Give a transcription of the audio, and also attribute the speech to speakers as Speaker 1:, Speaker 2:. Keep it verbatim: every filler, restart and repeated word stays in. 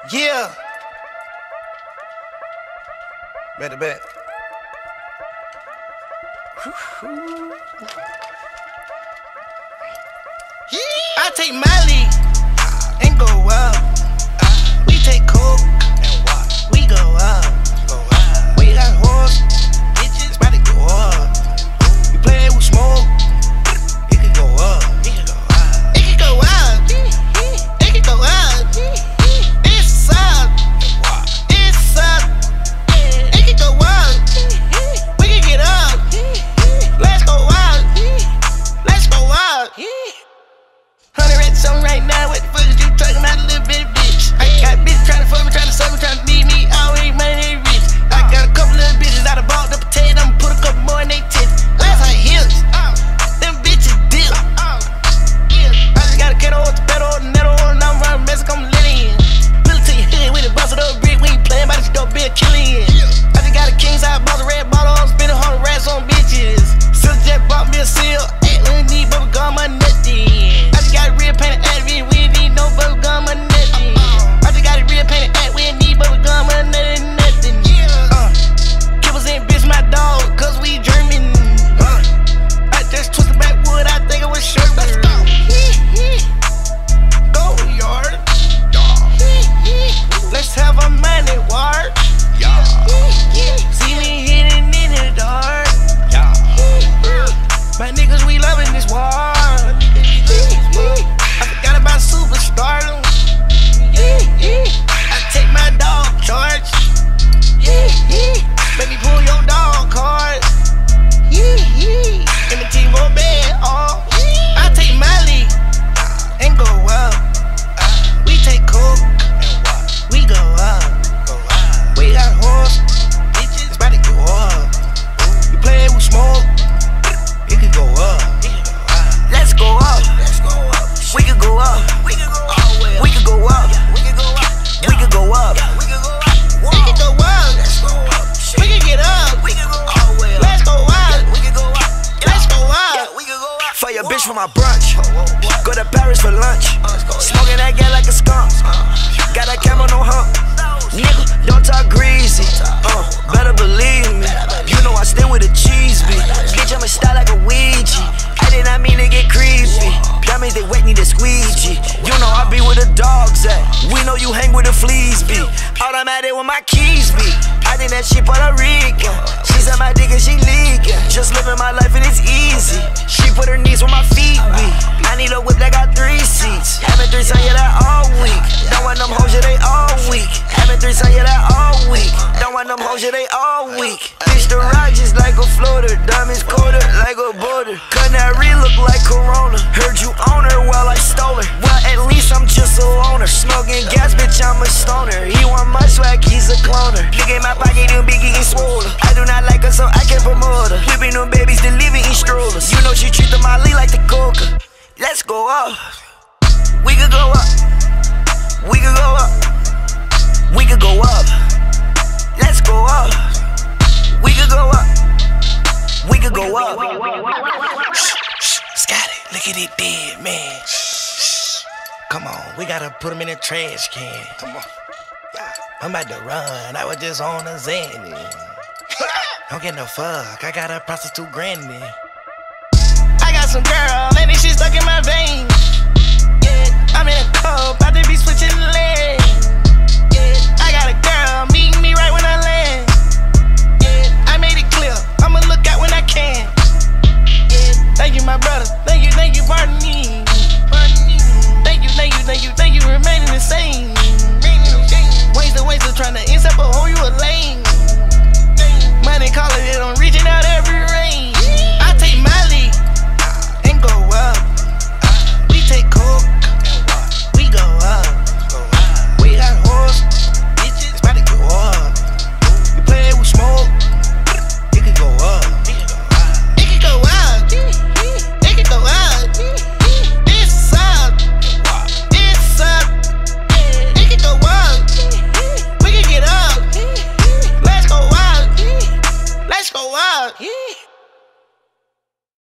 Speaker 1: Yeah. Better bet. I take Miley and go up. We take coke and what? We go up. We got horse, bitches, about to go up. We play with smoke, it could go up. It could go up. It could go up. It could go up. It's up. It's up. It could go up. We can get up. Let's go up. Let's go up. Hundred rats on right now. What the fuck is you talking about, little bitty bitch? I got bitches trying to fuck me, trying to suck me, trying to beat me. Always money, they rich. I got a couple little bitches out of bought the potato. I'ma put a couple more in they tits. Last her hips. Them bitches dip. I just got a kettle with the pedal, the nettle, and I'm running Mexico, I'm lit in. Pull it to your hood with it, bust it up brick. We ain't playing by this dope, be a killing. I just got a king side boss, a red bottle, I'm spending a hundred rats on bitches. Sister Jet bought me a seal. Ain't really need bubble gum or nothing. I just got a real painted ad, we ain't need no bubble gum or nothing. I just got a real painted ad, we ain't need bubble gum or nothing, nothing. Uh, Kibbles ain't bitch my dog, cause we German. Uh, I just twisted backwood, I think it was Sherman. Let's go. Go yard. Let's have a money war. See me hitting in the dark. My niggas, we loving this war. I forgot about superstardom. I take my dog charge. Baby, pull your dog card. And the team go bad. Oh, I take Miley and go up. We take coke. We go up. We got horse. Bitches about to go up. We play with smoke. It could go up. Let's go up. We could go up. We could go up. We could go up. We could go up. We could go up. We could go up. We could go up. We could get up. We could go up. Let's go up. We could go up. Let's go up. We could go up.
Speaker 2: For your bitch for my brunch. Go to Paris for lunch. Smoking that gal like a skunk. Got that camera, no hump. Nigga, don't talk greasy. Uh, better believe me. You know I stay with a cheese beat. Bitch, I'm a style like a Ouija. I did not mean to get creepy. That means they wet need a squeegee. You know I be where the dogs at. We know you hang where the fleas be. Automatic with my keys be. I think that shit Puerto Rican. She said my dick and she leaking. Just living my life and it's easy. She put her knees where my feet be. I need a whip that got three seats. Having three son, yeah, that all week. Don't want them hoes, yeah, they all week. Having three son, yeah, that all week. Don't want them hoes, yeah, they all week. Bitch, the ride just like a floater. Diamonds colder like a border. Canary look like Corona. Heard you own her, well, I stole her. Well, at least I'm just a loner. Smoking gas, bitch, I'm a stoner. He want my swag, he's a cloner. Look at my pocket, them big getting swollen. I do not like her, so I can promote her. Whipping them babies, delivering in strollers. You know she treat the Molly like the coca. Let's go up. We could go up. We could go up. We could go up. Let's go up. We could go up. We could go up.
Speaker 1: Shh, shh, Scotty, look at it dead, man. Shh, come on, we gotta put him in a trash can. Come on. I'm about to run, I was just on a Xanny. Don't get no fuck, I got a prostitute granny. I got some girl, and this shit stuck in my veins.